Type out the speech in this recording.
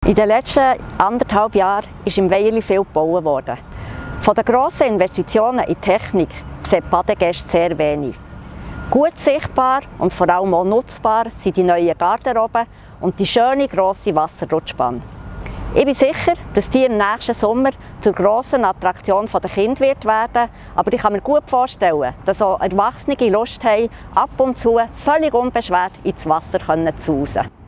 In den letzten 1,5 Jahren ist im Weierli viel gebaut worden. Von den grossen Investitionen in Technik sehen die Badegäste sehr wenig. Gut sichtbar und vor allem auch nutzbar sind die neuen Garderoben und die schöne grosse Wasserrutschbahn. Ich bin sicher, dass die im nächsten Sommer zur grossen Attraktion der Kinder werden wird, aber ich kann mir gut vorstellen, dass auch Erwachsene Lust haben, ab und zu völlig unbeschwert ins Wasser zu sausen.